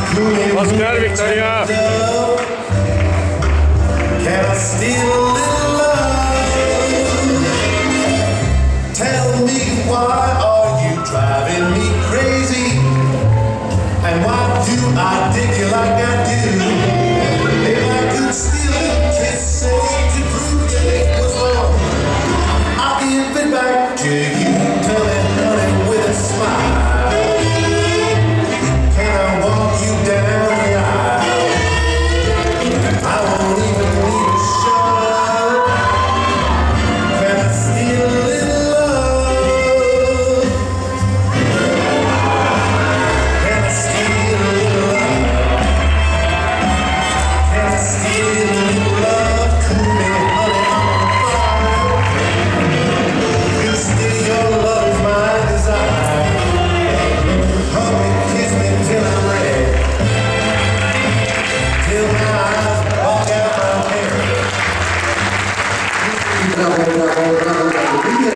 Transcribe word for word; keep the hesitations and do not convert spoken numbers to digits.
Oscar, Victoria. Can I steal a little love? Tell me, why are you driving me crazy? And why do I dig you like I do?